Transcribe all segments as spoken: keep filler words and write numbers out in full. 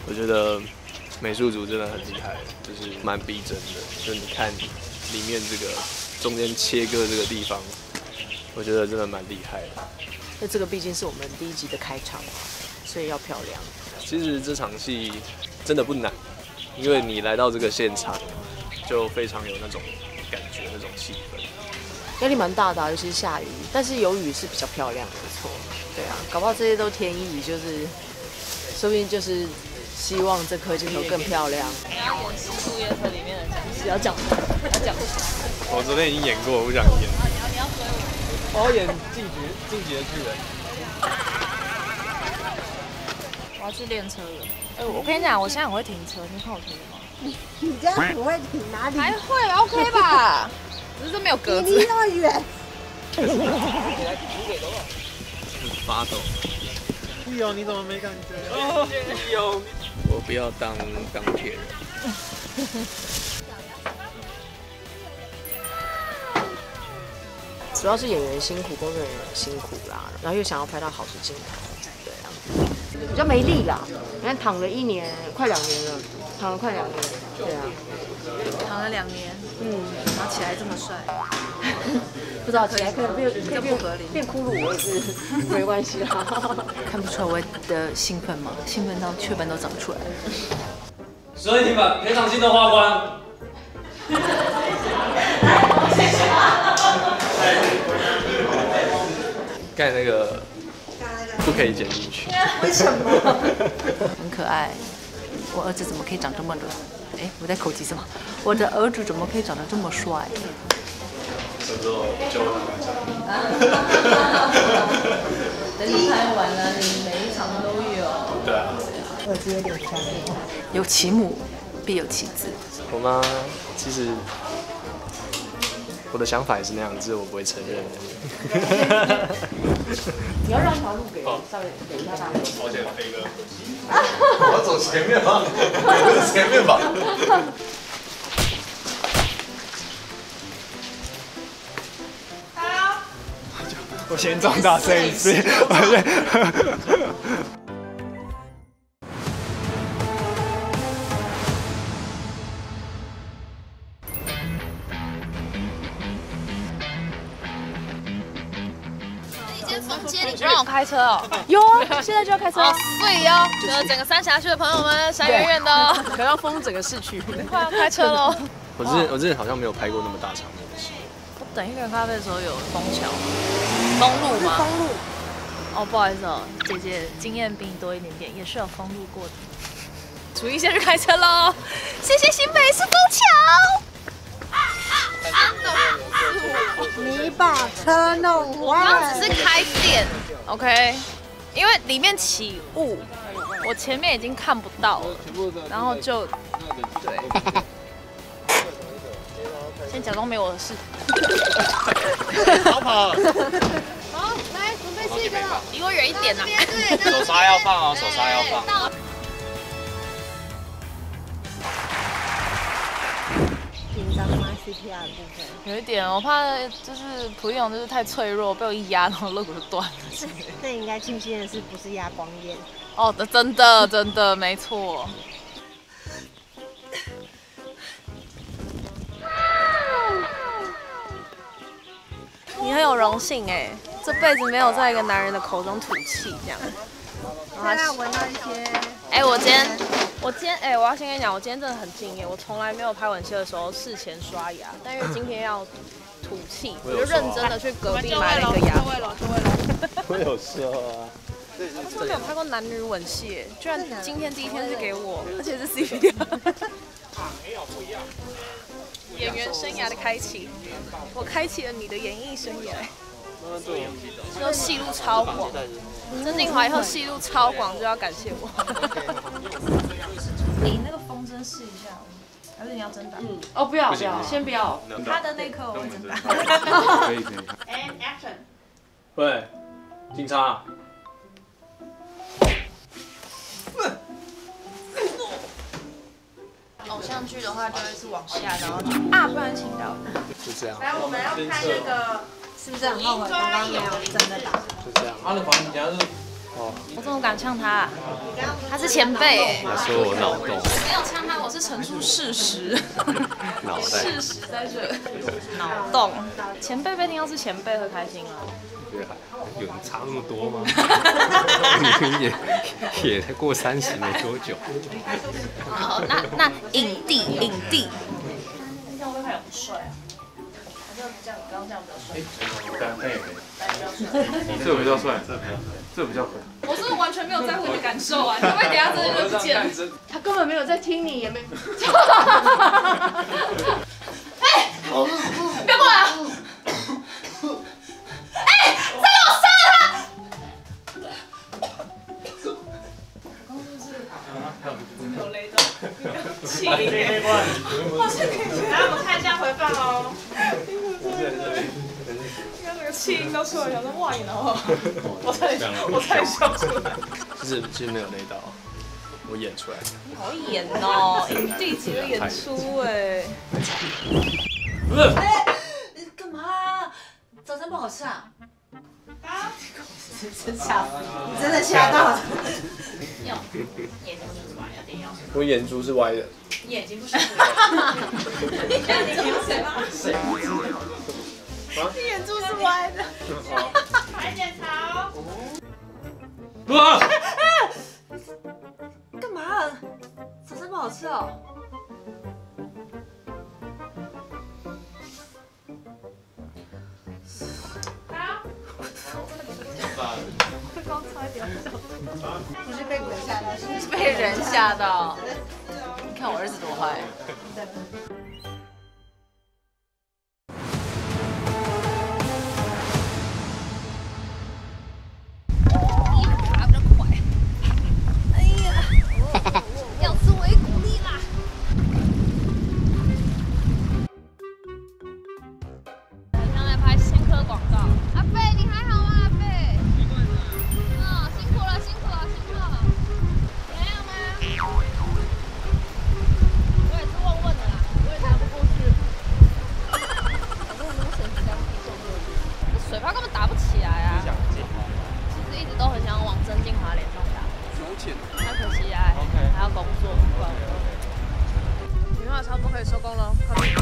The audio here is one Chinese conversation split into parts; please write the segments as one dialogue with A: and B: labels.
A: 我觉得美术组真的很厉害，就是蛮逼真的。就你看里面这个中间切割这个地方，我觉得真的蛮厉害的。
B: 那这个毕竟是我们第一集的开场嘛，所以要漂亮。
A: 其实这场戏真的不难，因为你来到这个现场，就非常有那种感觉、那种气氛。
B: 压力蛮大的、啊，尤其是下雨，但是有雨是比较漂亮，没错。对啊，搞不好这些都天意，就是说不定就是希望这颗镜头更漂亮。
C: 你要演《树叶车》里面的讲师，
B: 要讲，要讲。
A: 我昨天已经演过，我不想演。
C: 你要你要追我。
A: 我要演晋级晋级的巨人。
C: 我要去练车了。哎、欸，我跟你讲，我现在很会停车，你看我停吗？
D: 你你这样很会停哪里？
C: 还会 OK 吧？只是没有格子。
D: 离那么远。
A: 发抖。
E: 利友，你怎么没感觉？
A: 哦，利友，我不要当钢铁人。
B: 主要是演员辛苦，工作人员也辛苦啦，然后又想要拍到好的镜头，对啊，比较没力啦。你看躺了一年，快两年了，躺了快两年，对啊，
C: 躺了两年，嗯，然后起来这么帅，
B: 不知道起来可能变可以变
C: 不合理，
B: 变骷髅我也是没关系啦。
C: 看不出来我的兴奋吗？兴奋到雀斑都长出来了。
F: 所以你把赔偿金都花光。
A: 刚才那个不可以剪进去。
D: 为什么？
C: 很可爱。我儿子怎么可以长这么的？哎，我在口技什么？我的儿子怎么可以长得这么帅？
A: 这时候就
C: 等你拍完了，你每一场都有。
A: 对啊。
D: 耳机有点酸。
C: 有其母，必有其子。
A: 我妈其实我的想法也是那样，只是我不会承认。
B: 你要让一条路给稍微给一下大家。
A: 抱歉，飞哥。我要走前面吗？我走前面吧。
E: 我先装大声一次，我先。
C: 你让我开车哦？
B: 有啊，现在就要开车啊。
C: 对哦，就是整个三峡区的朋友们，闪远远的哦，
B: 可能要封整个市区，
C: 快要开车喽。
A: 我之前我之前好像没有拍过那么大场面的戏。
C: 我等一个人咖啡的时候有枫桥、封路吗？
D: 封路。
C: 哦，不好意思哦，姐姐经验比你多一点点，也是有封路过的。楚一先去开车喽，谢谢新北市枫桥。
D: 你把车弄
C: 我
D: 坏。
C: 刚刚只是开店 ，OK， 因为里面起雾，我前面已经看不到了，然后就对，先假装没我的事。
E: 逃跑！
D: 好，来准备四个了。
C: 离我远一点呐！
F: 手刹要放哦，手刹要放。
D: 紧张吗 ？C P R 的部分
C: 有一点，我怕就是蒲一永就是太脆弱，被我一压，然后肋骨就断了。
D: 这应该庆幸的是不是压光烟？
C: 哦，真的真的没错。你很有荣幸哎，这辈子没有在一个男人的口中吐气这样。
D: 大家闻到一些。
C: 哎，我今天，我今天，哎，我要先跟你讲，我今天真的很敬业，我从来没有拍吻戏的时候事前刷牙，但因为今天要吐气，我就认真的去隔壁买了一个牙刷。
A: 我有说啊。
C: 我真的没有拍过男女吻戏，居然今天第一天是给我，而且是 C P R。演员生涯的开启，我开启了你的演艺生涯。之后戏路超广，曾静华以后戏路超广，就要感谢我。你那个风筝试一下，还是你要真打？
B: 嗯，哦，不要不要，先不要。
C: 他的那颗我会真打。
E: 可以可以。
D: And action。
A: 喂，警察。
C: 偶像剧的话就会是往下，然后就啊，不然倾倒。
A: 就这样。
D: 来，我们要看那个是不是很后悔刚刚没有真的打？
A: 就这样。
F: 他的房间是
A: 哦，
C: 我怎么敢呛他？他是前辈。
A: 他说我脑洞。
C: 没有呛他，我是陈述事实。
A: 脑袋。
C: 事实在这。脑洞。前辈被听到是前辈会开心啊。
G: 有差那么多吗？你们也也才过三十没多久。
C: 好，那那影帝影帝。你看我会不会很帅啊？还是这样，刚刚这样比较帅。
E: 刚刚也没。这比较帅，这比较，这比较狠。
C: 我是不是完全没有在乎你的感受啊？你会不会等下真的就不见了？
B: 他根本没有在听你，也没。
C: 哎，不要过来啊！哎，再给我杀了他！有雷到，气！好像可以。来，我们看一下回放哦。刚那个气音都出来，想说哇，然后我差点，我差点笑出来。
A: 其实其实没有雷到，我演出来。
C: 你好演哦，影帝级的演出哎。
A: 不是。
B: 你干嘛？早餐不好吃啊？啊！真吓死！你真的吓到。
C: 有，眼睛是歪，有点要。
A: 我眼珠是歪的。
C: 眼睛不舒服。你看你有谁吗？谁？你眼珠是歪的。快检查哦。
A: 哇！
B: 干嘛？早餐不好吃哦。
C: 刚差一点笑。
D: 不是被鬼吓到，
B: 是被人吓到。你看我儿子多坏。
C: 爬比较快。哎呀，要自我鼓励啦。刚才拍先科广告。阿贝，你还好吗？阿贝。嗯，辛苦了，辛苦了，辛苦了。怎样吗？我也是问问的啦，我也拿不过去。我问我神经刚地中六六，这水泡根本打不起来啊。其实一直都很想往曾静华脸上打，太可惜啊，还要工作。女化差不多可以收工了，快点。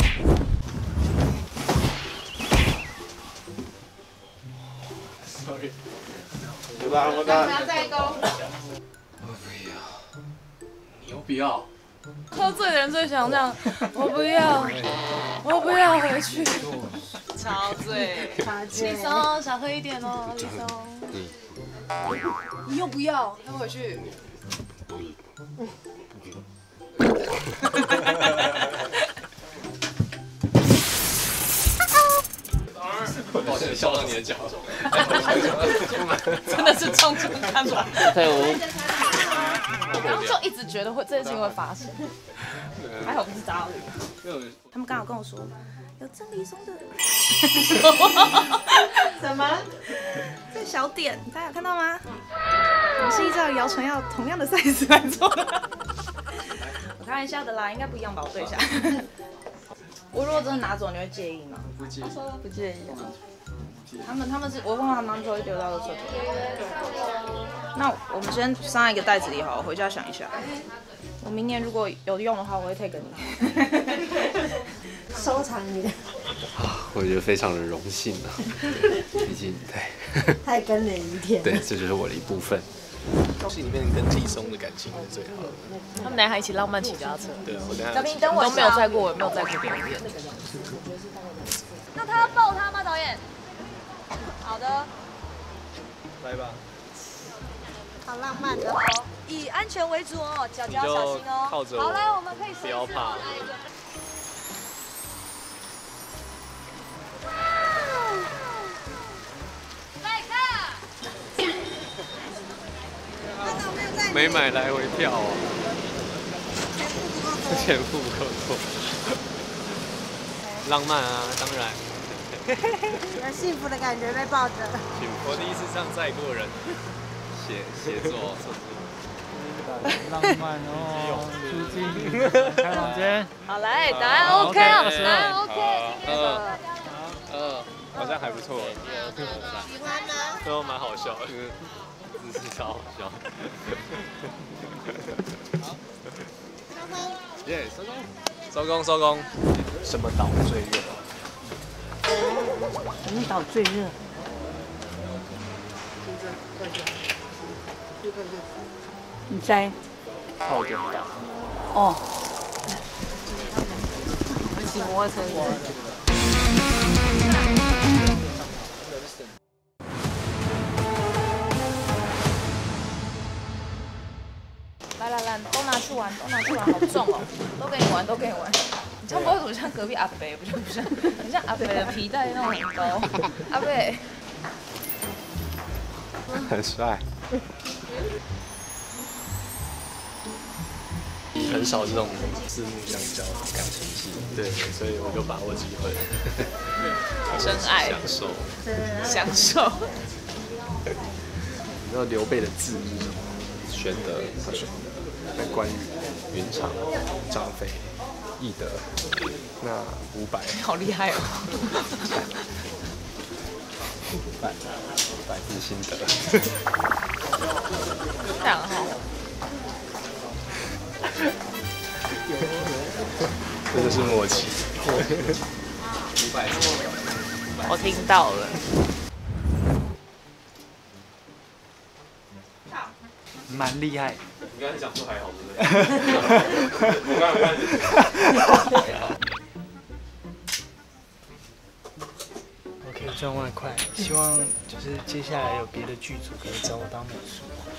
A: Sorry。
E: 我打我
C: 要不要再勾？
G: 我不要，你又不要。
C: 喝醉的人最想这样，我不要，我不要回去。超醉，李松少喝一点哦，李松。你又不要，要回去。
A: 抱歉，笑到你的脚。
C: 真的是冲出看出来。
A: 对，我
C: 我刚刚就一直觉得会这件事情会发生，还好不是他。他们刚好跟我说有郑丽松的。
D: 什么？
C: 这小点，大家有看到吗？我是依照姚纯耀同样的 size 来做的。我开玩笑的啦，应该不一样吧？我对一下。我如果真的拿走，你会介意吗？
A: 不介意。
C: 他说不介意啊。他们他们是我问他们，他们说会丢到垃圾桶。那我们先放在一个袋子里好了，回家想一下。我明年如果有用的话，我会 take 你。
D: 收藏你的。
G: 我觉得非常的荣幸啊，毕竟对。
D: 太跟了一天。
G: 对，这就是我的一部分。
A: 戏里面跟李松的感情是最好的。
C: 他们俩还一起浪漫骑脚踏车。
A: 对，我等下。
C: 小平，等我都没有载过，我也没有载过别人。那他要抱他吗，导演？好的。
A: 来吧。
D: 好浪漫的。
C: 以安全为主哦，脚脚小心哦。
A: 靠着我。
C: 好，来，我们可以
A: 不要怕。没买来回票哦，钱付不够多，浪漫啊，当然。
D: 有幸福的感觉被抱着。
A: 我第一次这样载过人，写写作，
E: 浪漫哦，出镜，开房间。
C: 好，来，答案 OK 啊，答案 OK， 今天的大家。
A: 呃，好像还不错。
D: 喜欢吗？
A: 都蛮好笑的。
G: 姿势超好笑。耶，收工。
A: 收工收工。什么岛最热？
B: 什么岛最热？你猜？
A: 泡根岛。
B: 哦。骑摩托车。
C: 来来来，都拿去玩，都拿去玩，好重哦，都给你玩，都给你玩。你这样不会怎么像隔壁阿北，不就不像，很像阿北的皮带那种很高。阿北，
G: 很帅。
A: 很少这种四目相交的感情戏，对，所以我就把握机会，
C: 真爱，
A: 享受，
C: 享受。
A: 你知道刘备的字是什么？
G: 玄德、
A: 他选的。那关羽、云长、张飞、翼德，那伍佰，
C: 好厉害哦！
G: 百百字心得，
C: 非常好。
A: 这就是默契。
C: 我听到了。
E: 蛮厉害。
G: 你刚才讲说还好，对不对？我刚刚看。
E: 我可以赚外快，希望就是接下来有别的剧组可以找我当美术。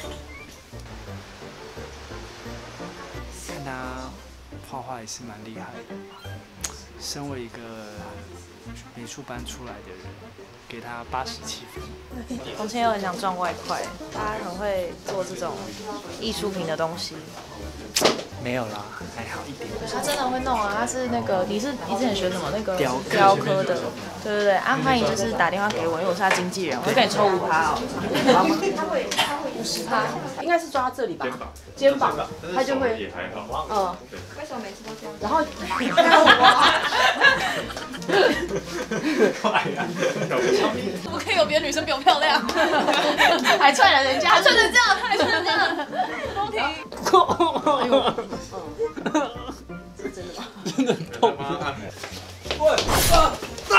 E: 看他画画也是蛮厉害的，身为一个美术班出来的人，给他八十七分。
C: 从前又很想赚外快，他很会做这种艺术品的东西。
E: 没有啦，还好一点。
C: 他真的会弄啊！他是那个，你是你之前学什么？那个
E: 雕刻
C: 雕刻的，对对对。啊，欢迎就是打电话给我，因为我是他经纪人，我会给你抽五趴哦。好吗？他会他会五十趴，应该是抓这里吧？肩膀，肩膀，他就会。也还好。嗯。为什么每次都这样？然后。怎么可以有别的女生比我漂亮？还踹了人家，还踹成这样，还踹成这样，都停。哎呦，是真的吗？
E: 真的痛。
F: 喂，啊啊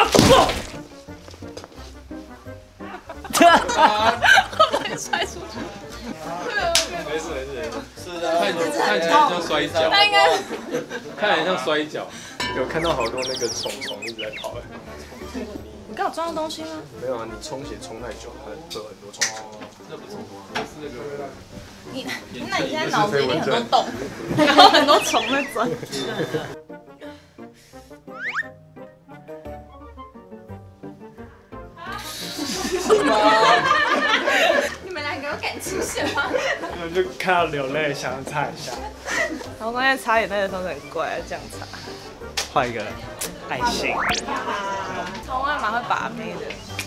C: 啊！被踹出去。
G: 没事没事没事，是的，看看起来像摔跤。
C: 他应该
G: 看起来像摔跤。
A: 有看到好多那个虫虫一直在跑哎。
C: 你刚有装到东西吗？
A: 没有啊，你冲血冲太久，会会有很多虫虫。
G: 那不是那是那个。
C: 你那你现在脑子一定很多洞，然后很多虫在钻。你们两个有感情线吗？
E: 我就看到流泪，想要擦一下。
C: 然后刚才擦眼泪的方式很怪，这样擦。
E: 画一个爱心。
C: 童爱蛮会把妹的。